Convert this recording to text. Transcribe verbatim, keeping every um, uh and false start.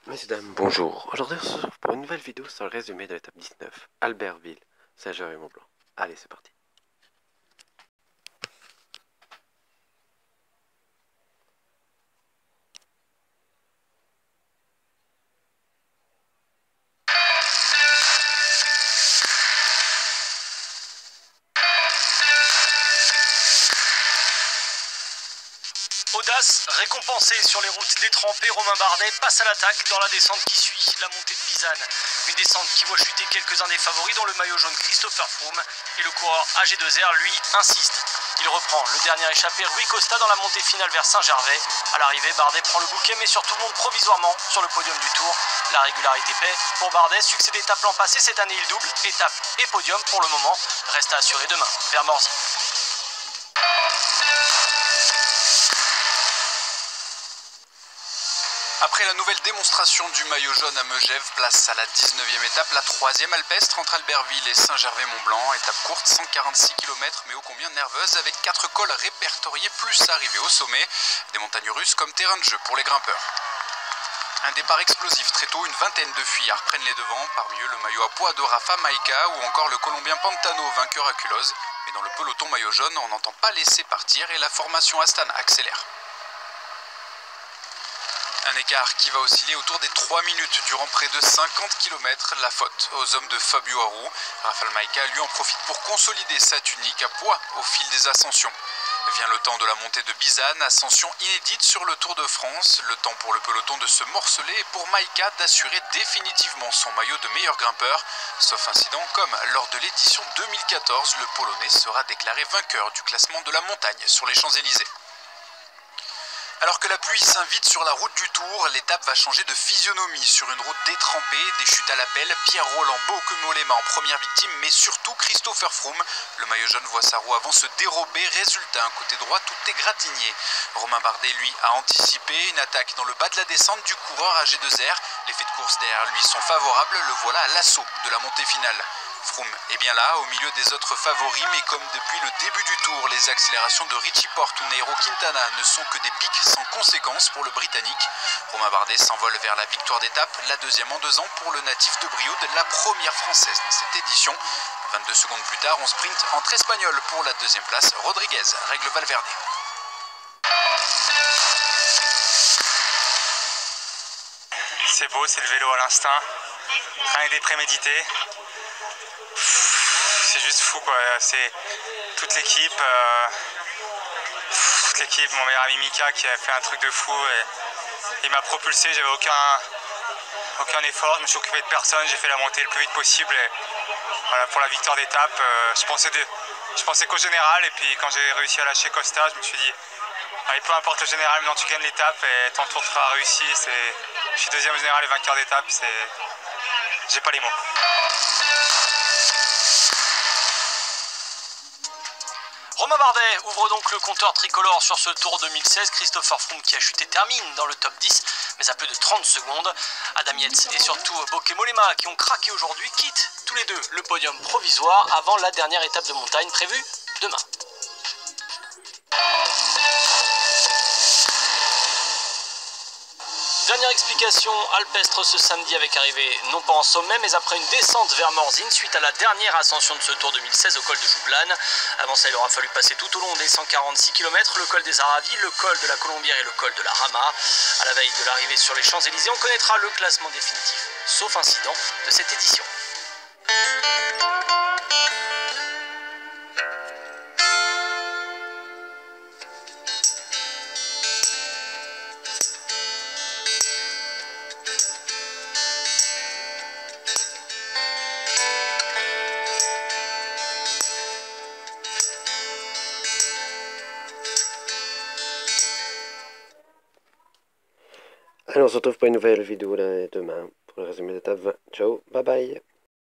Messieurs, dames, bonjour. Aujourd'hui, on se retrouve pour une nouvelle vidéo sur le résumé de l'étape dix-neuf, Albertville, Saint-Gervais-Mont-Blanc. Allez, c'est parti. Audace, récompensé sur les routes détrempées, Romain Bardet passe à l'attaque dans la descente qui suit la montée de Pisane. Une descente qui voit chuter quelques-uns des favoris dont le maillot jaune Christopher Froome, et le coureur A G deux R lui insiste. Il reprend le dernier échappé Rui Costa dans la montée finale vers Saint-Gervais. À l'arrivée, Bardet prend le bouquet mais surtout monte provisoirement sur le podium du Tour. La régularité paie pour Bardet, succès d'étape l'an passé, cette année il double, étape et podium pour le moment, reste à assurer demain vers Morzy. Après la nouvelle démonstration du maillot jaune à Megève, place à la dix-neuvième étape, la troisième alpestre entre Albertville et Saint-Gervais-Mont-Blanc. Étape courte, cent quarante-six kilomètres, mais ô combien nerveuse, avec quatre cols répertoriés plus arrivés au sommet. Des montagnes russes comme terrain de jeu pour les grimpeurs. Un départ explosif très tôt, une vingtaine de fuyards prennent les devants, parmi eux le maillot à poids de Rafa Maïka ou encore le Colombien Pantano, vainqueur à Culose. Mais dans le peloton maillot jaune, on n'entend pas laisser partir et la formation Astana accélère. Un écart qui va osciller autour des trois minutes durant près de cinquante kilomètres. La faute aux hommes de Fabio Aru. Rafael Maïka lui en profite pour consolider sa tunique à poids au fil des ascensions. Vient le temps de la montée de Bizane, ascension inédite sur le Tour de France. Le temps pour le peloton de se morceler et pour Maïka d'assurer définitivement son maillot de meilleur grimpeur. Sauf incident, comme lors de l'édition deux mille quatorze, le Polonais sera déclaré vainqueur du classement de la montagne sur les Champs-Élysées. Alors que la pluie s'invite sur la route du Tour, l'étape va changer de physionomie sur une route détrempée, des chutes à l'appel, Pierre Roland Bauke-Mollema en première victime, mais surtout Christopher Froome. Le maillot jaune voit sa roue avant se dérober, résultat, un côté droit tout égratigné. Romain Bardet, lui, a anticipé une attaque dans le bas de la descente du coureur A G deux R. Les faits de course derrière lui sont favorables, le voilà à l'assaut de la montée finale. Froome est bien là, au milieu des autres favoris, mais comme depuis le début du Tour, les accélérations de Richie Porte ou Nairo Quintana ne sont que des pics sans conséquence pour le Britannique. Romain Bardet s'envole vers la victoire d'étape, la deuxième en deux ans pour le natif de Brioude, la première française dans cette édition. vingt-deux secondes plus tard, on sprint entre Espagnols pour la deuxième place. Rodriguez règle Valverde. C'est beau, c'est le vélo à l'instinct, rien n'est prémédité. C'est juste fou quoi, c'est toute l'équipe, euh, toute l'équipe, mon meilleur ami Mika qui a fait un truc de fou et il m'a propulsé, j'avais aucun, aucun effort, je me suis occupé de personne, j'ai fait la montée le plus vite possible et voilà, pour la victoire d'étape, euh, je pensais, de, je pensais qu'au général et puis quand j'ai réussi à lâcher Costa, je me suis dit allez, peu importe le général, maintenant tu gagnes l'étape et ton tour sera réussi, c'est, je suis deuxième général et vainqueur d'étape, c'est, j'ai pas les mots. Romain Bardet ouvre donc le compteur tricolore sur ce Tour deux mille seize. Christopher Froome qui a chuté termine dans le top dix, mais à plus de trente secondes. Adam Yates et surtout Bauke-Mollema qui ont craqué aujourd'hui quittent tous les deux le podium provisoire avant la dernière étape de montagne prévue demain. Dernière explication alpestre ce samedi avec arrivée non pas en sommet mais après une descente vers Morzine suite à la dernière ascension de ce Tour deux mille seize au col de Jouplane. Avant ça il aura fallu passer tout au long des cent quarante-six kilomètres le col des Aravis, le col de la Colombière et le col de la Rama. À la veille de l'arrivée sur les Champs-Élysées on connaîtra le classement définitif, sauf incident, de cette édition. Allez, on se retrouve pour une nouvelle vidéo là, demain pour le résumé d'étape vingt. Ciao, bye bye.